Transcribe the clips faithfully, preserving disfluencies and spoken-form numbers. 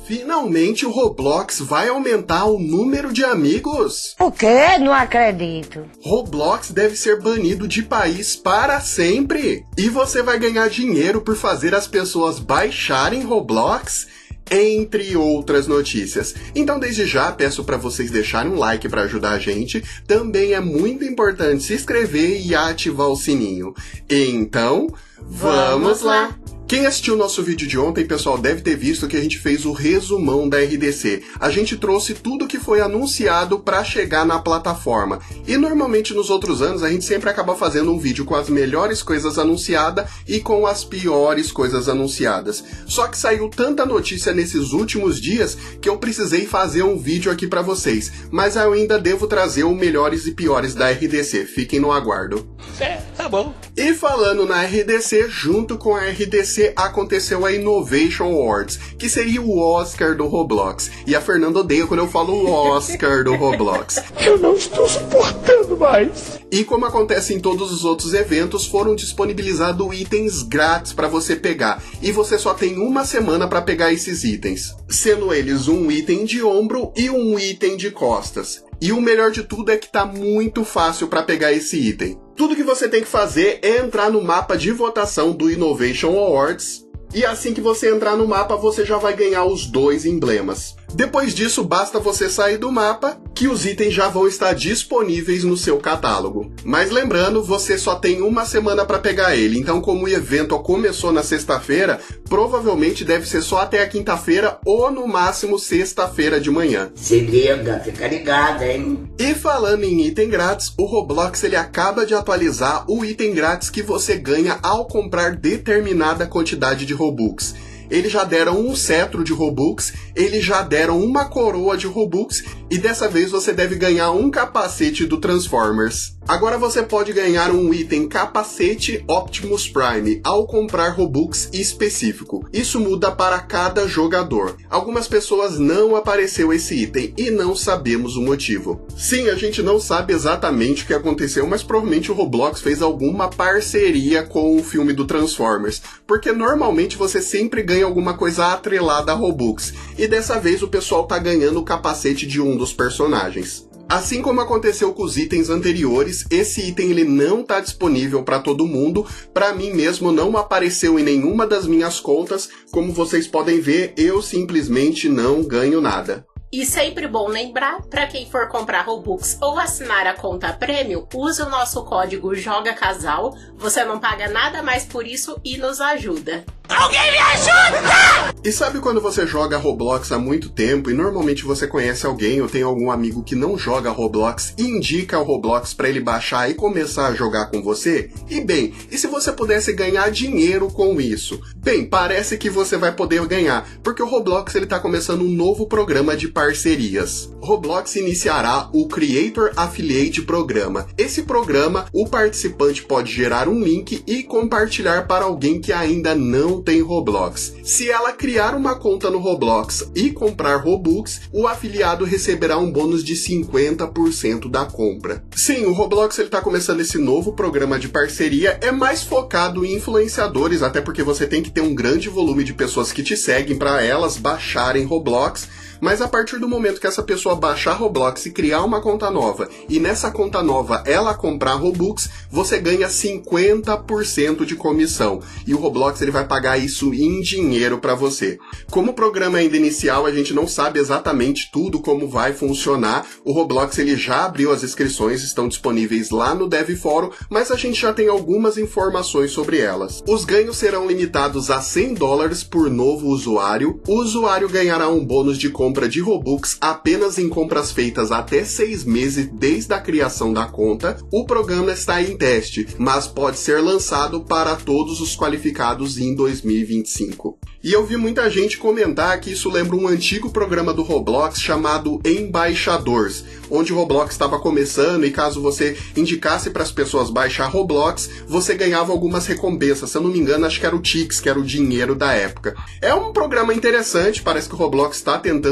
Finalmente o Roblox vai aumentar o número de amigos? O quê? Não acredito. Roblox deve ser banido de país para sempre. E você vai ganhar dinheiro por fazer as pessoas baixarem Roblox? Entre outras notícias. Então, desde já, peço para vocês deixarem um like para ajudar a gente. Também é muito importante se inscrever e ativar o sininho. Então, vamos, vamos lá! Quem assistiu o nosso vídeo de ontem, pessoal, deve ter visto que a gente fez o resumão da R D C. A gente trouxe tudo que foi anunciado para chegar na plataforma. E normalmente nos outros anos a gente sempre acaba fazendo um vídeo com as melhores coisas anunciadas e com as piores coisas anunciadas. Só que saiu tanta notícia nesses últimos dias que eu precisei fazer um vídeo aqui para vocês. Mas eu ainda devo trazer o melhores e piores da R D C. Fiquem no aguardo. É, tá bom. E falando na R D C, junto com a R D C aconteceu a Innovation Awards, que seria o Oscar do Roblox. E a Fernanda odeia quando eu falo o Oscar do Roblox. Eu não estou suportando mais. E como acontece em todos os outros eventos, foram disponibilizados itens grátis para você pegar. E você só tem uma semana para pegar esses itens. Sendo eles um item de ombro e um item de costas. E o melhor de tudo é que tá muito fácil para pegar esse item. Tudo que você tem que fazer é entrar no mapa de votação do Innovation Awards. E assim que você entrar no mapa, você já vai ganhar os dois emblemas. Depois disso, basta você sair do mapa, que os itens já vão estar disponíveis no seu catálogo. Mas lembrando, você só tem uma semana para pegar ele, então como o evento começou na sexta-feira, provavelmente deve ser só até a quinta-feira ou no máximo sexta-feira de manhã. Se liga, fica ligado, hein? E falando em item grátis, o Roblox ele acaba de atualizar o item grátis que você ganha ao comprar determinada quantidade de Robux. Eles já deram um cetro de Robux, eles já deram uma coroa de Robux e dessa vez você deve ganhar um capacete do Transformers. Agora você pode ganhar um item capacete Optimus Prime ao comprar Robux específico. Isso muda para cada jogador. Algumas pessoas não apareceu esse item e não sabemos o motivo. Sim, a gente não sabe exatamente o que aconteceu, mas provavelmente o Roblox fez alguma parceria com o filme do Transformers, porque normalmente você sempre ganha alguma coisa atrelada a Robux, e dessa vez o pessoal tá ganhando o capacete de um dos personagens. Assim como aconteceu com os itens anteriores, esse item ele não está disponível para todo mundo. Para mim mesmo não apareceu em nenhuma das minhas contas. Como vocês podem ver, eu simplesmente não ganho nada. E sempre bom lembrar, para quem for comprar Robux ou assinar a conta Premium, use o nosso código JOGACASAL, você não paga nada mais por isso e nos ajuda. Alguém me ajuda! E sabe quando você joga Roblox há muito tempo e normalmente você conhece alguém ou tem algum amigo que não joga Roblox e indica o Roblox para ele baixar e começar a jogar com você? E bem, e se você pudesse ganhar dinheiro com isso? Bem, parece que você vai poder ganhar, porque o Roblox ele tá começando um novo programa de parcerias. Roblox iniciará o Creator Affiliate Programa. Esse programa, o participante pode gerar um link e compartilhar para alguém que ainda não tem Roblox. Se ela criar uma conta no Roblox e comprar Robux, o afiliado receberá um bônus de cinquenta por cento da compra. Sim, o Roblox ele tá começando esse novo programa de parceria, é mais focado em influenciadores, até porque você tem que ter um grande volume de pessoas que te seguem para elas baixarem Roblox. Mas a partir do momento que essa pessoa baixar Roblox e criar uma conta nova, e nessa conta nova ela comprar Robux, você ganha cinquenta por cento de comissão. E o Roblox ele vai pagar isso em dinheiro para você. Como o programa é ainda inicial, a gente não sabe exatamente tudo como vai funcionar. O Roblox ele já abriu as inscrições, estão disponíveis lá no Dev Fórum, mas a gente já tem algumas informações sobre elas. Os ganhos serão limitados a cem dólares por novo usuário. O usuário ganhará um bônus de compra compra de Robux apenas em compras feitas até seis meses desde a criação da conta. O programa está em teste, mas pode ser lançado para todos os qualificados em dois mil e vinte e cinco. E eu vi muita gente comentar que isso lembra um antigo programa do Roblox chamado Embaixadores, onde o Roblox estava começando e caso você indicasse para as pessoas baixar Roblox, você ganhava algumas recompensas. Se eu não me engano, acho que era o Tix, que era o dinheiro da época. É um programa interessante, parece que o Roblox está tentando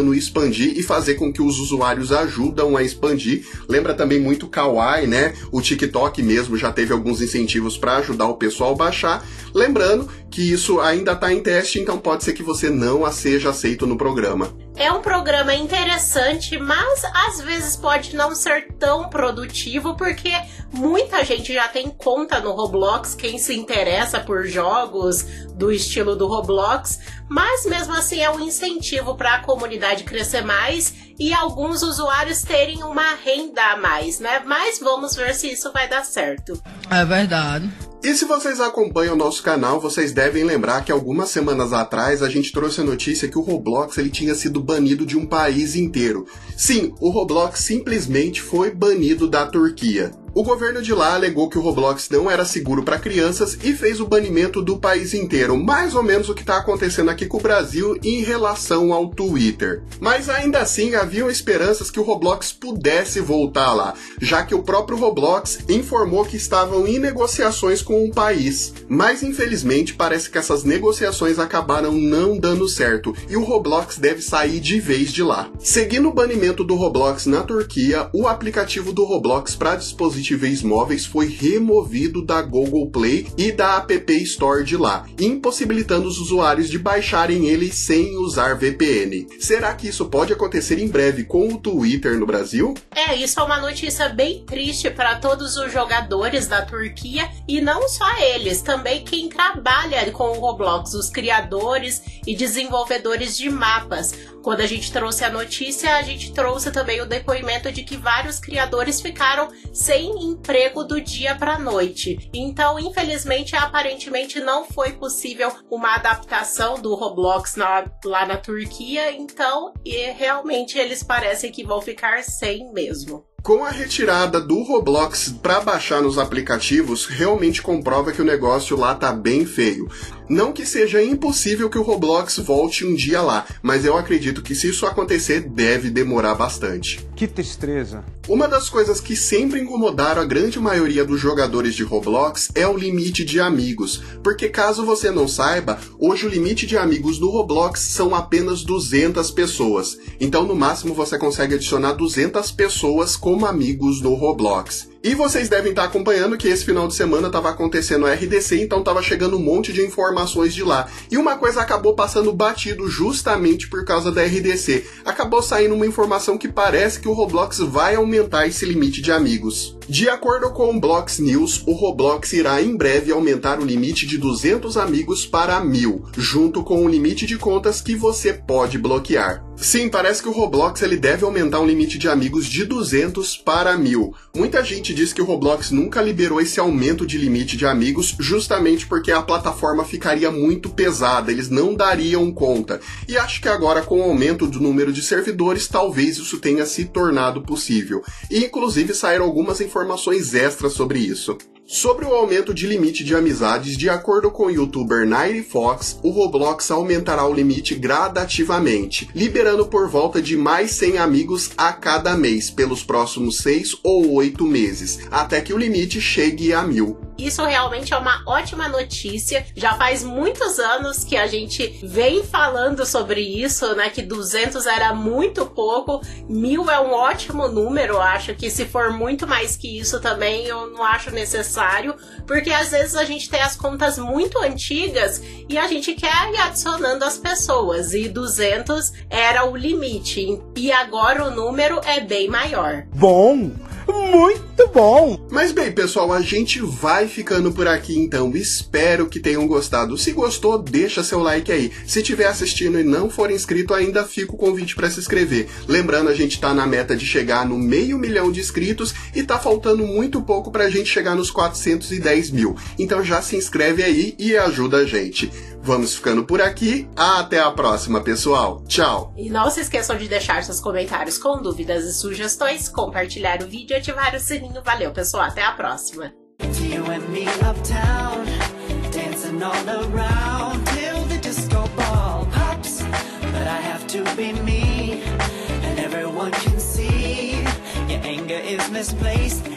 tentando expandir e fazer com que os usuários ajudam a expandir. Lembra também muito Kawaii, né? O TikTok mesmo já teve alguns incentivos para ajudar o pessoal a baixar. Lembrando que isso ainda está em teste, então pode ser que você não seja aceito no programa. É um programa interessante, mas às vezes pode não ser tão produtivo, porque muita gente já tem conta no Roblox, quem se interessa por jogos do estilo do Roblox, mas mesmo assim é um incentivo para a comunidade crescer mais e alguns usuários terem uma renda a mais, né? Mas vamos ver se isso vai dar certo. É verdade. E se vocês acompanham o nosso canal, vocês devem lembrar que algumas semanas atrás a gente trouxe a notícia que o Roblox ele tinha sido banido de um país inteiro. Sim, o Roblox simplesmente foi banido da Turquia. O governo de lá alegou que o Roblox não era seguro para crianças e fez o banimento do país inteiro, mais ou menos o que está acontecendo aqui com o Brasil em relação ao Twitter. Mas ainda assim haviam esperanças que o Roblox pudesse voltar lá, já que o próprio Roblox informou que estavam em negociações com o país. Mas infelizmente parece que essas negociações acabaram não dando certo e o Roblox deve sair de vez de lá. Seguindo o banimento do Roblox na Turquia, o aplicativo do Roblox para dispositivos móveis foi removido da Google Play e da App Store de lá, impossibilitando os usuários de baixarem ele sem usar V P N. Será que isso pode acontecer em breve com o Twitter no Brasil? É, isso é uma notícia bem triste para todos os jogadores da Turquia e não só eles, também quem trabalha com o Roblox, os criadores e desenvolvedores de mapas. Quando a gente trouxe a notícia, a gente trouxe também o depoimento de que vários criadores ficaram sem emprego do dia para a noite. Então, infelizmente, aparentemente não foi possível uma adaptação do Roblox na, lá na Turquia, então e realmente eles parecem que vão ficar sem mesmo. Com a retirada do Roblox para baixar nos aplicativos, realmente comprova que o negócio lá tá bem feio. Não que seja impossível que o Roblox volte um dia lá, mas eu acredito que se isso acontecer, deve demorar bastante. Que tristeza. Uma das coisas que sempre incomodaram a grande maioria dos jogadores de Roblox é o limite de amigos, porque caso você não saiba, hoje o limite de amigos no Roblox são apenas duzentas pessoas. Então no máximo você consegue adicionar duzentas pessoas como amigos no Roblox. E vocês devem estar acompanhando que esse final de semana estava acontecendo a R D C, então estava chegando um monte de informações de lá. E uma coisa acabou passando batido justamente por causa da R D C. Acabou saindo uma informação que parece que o Roblox vai aumentar esse limite de amigos. De acordo com o Blox News, o Roblox irá em breve aumentar o limite de duzentos amigos para mil, junto com o limite de contas que você pode bloquear. Sim, parece que o Roblox ele deve aumentar um limite de amigos de duzentos para mil. Muita gente diz que o Roblox nunca liberou esse aumento de limite de amigos justamente porque a plataforma ficaria muito pesada, eles não dariam conta. E acho que agora com o aumento do número de servidores, talvez isso tenha se tornado possível. E inclusive saíram algumas informações extras sobre isso. Sobre o aumento de limite de amizades, de acordo com o youtuber Nighty Fox, o Roblox aumentará o limite gradativamente, liberando por volta de mais cem amigos a cada mês, pelos próximos seis ou oito meses, até que o limite chegue a mil. Isso realmente é uma ótima notícia. Já faz muitos anos que a gente vem falando sobre isso, né? Que duzentos era muito pouco, mil é um ótimo número. Eu acho que se for muito mais que isso também eu não acho necessário, porque às vezes a gente tem as contas muito antigas e a gente quer ir adicionando as pessoas, e duzentos era o limite, e agora o número é bem maior. Bom! Muito bom! Mas bem, pessoal, a gente vai ficando por aqui então. Espero que tenham gostado. Se gostou, deixa seu like aí. Se estiver assistindo e não for inscrito ainda, fica o convite para se inscrever. Lembrando, a gente tá na meta de chegar no meio milhão de inscritos e tá faltando muito pouco pra gente chegar nos quatrocentos e dez mil. Então já se inscreve aí e ajuda a gente. Vamos ficando por aqui. Até a próxima, pessoal. Tchau! E não se esqueçam de deixar seus comentários com dúvidas e sugestões, compartilhar o vídeo e ativar o sininho. Valeu, pessoal. Até a próxima. Misplaced